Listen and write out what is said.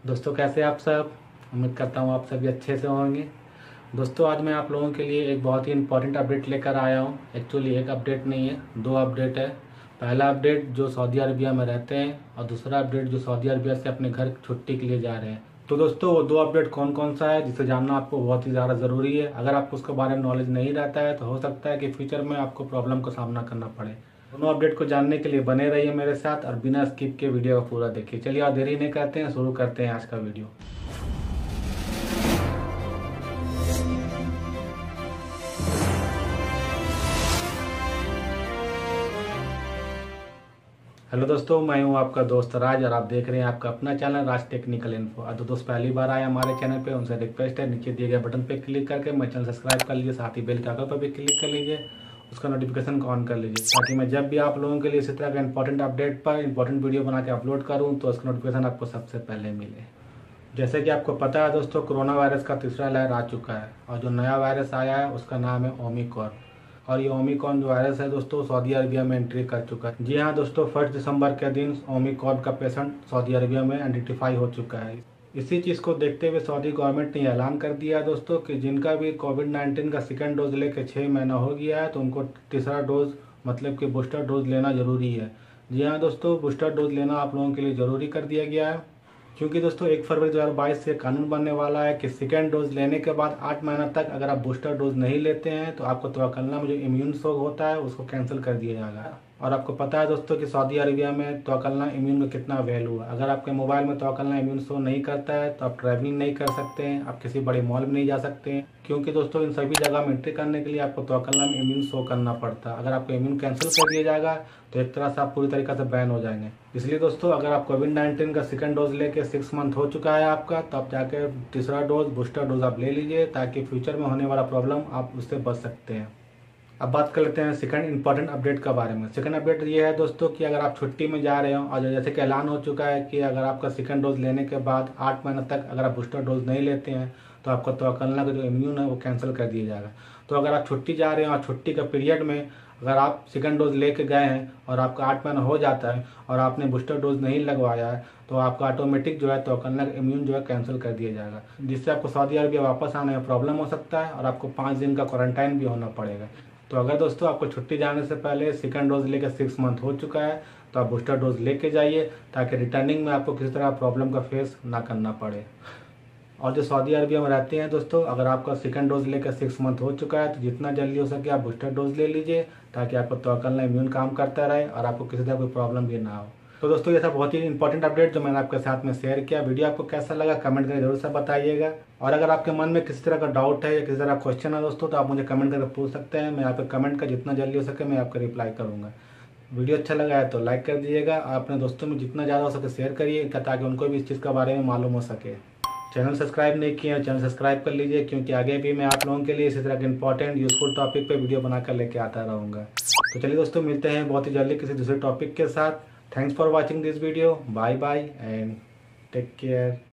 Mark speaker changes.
Speaker 1: दोस्तों कैसे आप सब। उम्मीद करता हूँ आप सभी अच्छे से होंगे। दोस्तों आज मैं आप लोगों के लिए एक बहुत ही इंपॉर्टेंट अपडेट लेकर आया हूँ। एक्चुअली एक अपडेट नहीं है, दो अपडेट है। पहला अपडेट जो सऊदी अरबिया में रहते हैं और दूसरा अपडेट जो सऊदी अरबिया से अपने घर छुट्टी के लिए जा रहे हैं। तो दोस्तों वो दो अपडेट कौन कौन सा है जिसे जानना आपको बहुत ही ज़्यादा ज़रूरी है। अगर आपको उसके बारे में नॉलेज नहीं रहता है तो हो सकता है कि फ्यूचर में आपको प्रॉब्लम का सामना करना पड़े। दोनों अपडेट को जानने के लिए बने रहिए मेरे साथ और बिना स्किप के वीडियो को पूरा देखिए। चलिए और देरी नहीं करते हैं, शुरू करते हैं आज का वीडियो। हेलो दोस्तों, मैं हूं आपका दोस्त राज और आप देख रहे हैं आपका अपना चैनल राज टेक्निकल इन्फो। और जो दोस्त पहली बार आए हमारे चैनल पे उनसे रिक्वेस्ट है, नीचे दिए गए बटन पे क्लिक करके मेरे चैनल सब्सक्राइब कर लीजिए, साथ ही बेल के आइकन पर भी क्लिक कर लीजिए, उसका नोटिफिकेशन को ऑन कर लीजिए ताकि मैं जब भी आप लोगों के लिए इसी तरह का इंपॉर्टेंट अपडेट पर इंपॉर्टेंट वीडियो बना के अपलोड करूँ तो उसका नोटिफिकेशन आपको सबसे पहले मिले। जैसे कि आपको पता है दोस्तों, कोरोना वायरस का तीसरा लहर आ चुका है और जो नया वायरस आया है उसका नाम है ओमिक्रॉन। और ये ओमिक्रॉन जो वायरस है दोस्तों सऊदी अरबिया में एंट्री कर चुका है। जी हाँ दोस्तों, 1 दिसंबर के दिन ओमिक्रॉन का पेशेंट सऊदी अरबिया में आइडेंटिफाई हो चुका है। इसी चीज़ को देखते हुए सऊदी गवर्नमेंट ने ऐलान कर दिया है दोस्तों कि जिनका भी कोविड-19 का सेकेंड डोज लेके 6 महीना हो गया है तो उनको तीसरा डोज मतलब कि बूस्टर डोज लेना ज़रूरी है। जी हाँ दोस्तों, बूस्टर डोज लेना आप लोगों के लिए ज़रूरी कर दिया गया है क्योंकि दोस्तों 1 फरवरी 2022 से कानून बनने वाला है कि सेकेंड डोज लेने के बाद 8 महीना तक अगर आप बूस्टर डोज नहीं लेते हैं तो आपको तवक्लना में जो इम्यून शॉक होता है उसको कैंसिल कर दिया जाएगा। और आपको पता है दोस्तों कि सऊदी अरबिया में तवक्लना इम्यून का कितना वैल्यू है। अगर आपके मोबाइल में तवक्लना इम्यून शो नहीं करता है तो आप ट्रैवलिंग नहीं कर सकते हैं, आप किसी बड़े मॉल में नहीं जा सकते हैं क्योंकि दोस्तों इन सभी जगह में एंट्री करने के लिए आपको तवक्लना में इम्यून शो करना पड़ता है। अगर आपको इम्यून कैंसिल कर दिया जाएगा तो एक तरह से आप पूरी तरीके से बैन हो जाएंगे। इसलिए दोस्तों अगर आप कोविड-19 का सेकंड डोज लेके 6 मंथ हो चुका है आपका, तो आप जाके तीसरा डोज बूस्टर डोज आप ले लीजिए ताकि फ्यूचर में होने वाला प्रॉब्लम आप उससे बच सकते हैं। अब बात कर लेते हैं सेकंड इंपॉर्टेंट अपडेट के बारे में। सेकंड अपडेट ये है दोस्तों कि अगर आप छुट्टी में जा रहे हो और जैसे कि ऐलान हो चुका है कि अगर आपका सेकंड डोज लेने के बाद 8 महीने तक अगर आप बूस्टर डोज नहीं लेते हैं तो आपका तवक्लना का जो इम्यून है वो कैंसिल कर दिया जाएगा। तो अगर आप छुट्टी जा रहे हैं और छुट्टी का पीरियड में अगर आप सेकंड डोज लेके गए हैं और आपका 8 महीना हो जाता है और आपने बूस्टर डोज नहीं लगवाया है तो आपका ऑटोमेटिक जो है तवक्लना का इम्यून जो है कैंसिल कर दिया जाएगा, जिससे आपको सऊदी अरबिया वापस आने में प्रॉब्लम हो सकता है और आपको 5 दिन का क्वारंटाइन भी होना पड़ेगा। तो अगर दोस्तों आपको छुट्टी जाने से पहले सेकंड डोज लेकर 6 मंथ हो चुका है तो आप बूस्टर डोज लेके जाइए ताकि रिटर्निंग में आपको किसी तरह प्रॉब्लम का फेस ना करना पड़े। और जो सऊदी अरबिया में रहते हैं दोस्तों, अगर आपका सेकंड डोज लेकर 6 मंथ हो चुका है तो जितना जल्दी हो सके आप बूस्टर डोज ले लीजिए ताकि आपको तवक्लना इम्यून काम करता रहे और आपको किसी तरह कोई प्रॉब्लम भी ना हो। तो दोस्तों ये था बहुत ही इंपॉर्टेंट अपडेट जो मैंने आपके साथ में शेयर किया। वीडियो आपको कैसा लगा कमेंट करके जरूर से बताइएगा। और अगर आपके मन में किसी तरह का डाउट है या किसी तरह का क्वेश्चन है दोस्तों तो आप मुझे कमेंट करके पूछ सकते हैं। मैं आपके कमेंट का जितना जल्दी हो सके मैं आपका रिप्लाई करूँगा। वीडियो अच्छा लगा है तो लाइक कर दीजिएगा, अपने दोस्तों में जितना ज़्यादा हो सके शेयर करिए ताकि उनको भी इस चीज़ के बारे में मालूम हो सके। चैनल सब्सक्राइब नहीं किए चैनल सब्सक्राइब कर लीजिए क्योंकि आगे भी मैं आप लोगों के लिए इसी तरह के इंपॉर्टेंट यूजफुल टॉपिक पे वीडियो बनाकर लेके आता रहूँगा। तो चलिए दोस्तों मिलते हैं बहुत ही जल्दी किसी दूसरे टॉपिक के साथ। Thanks for watching this video, bye bye and take care.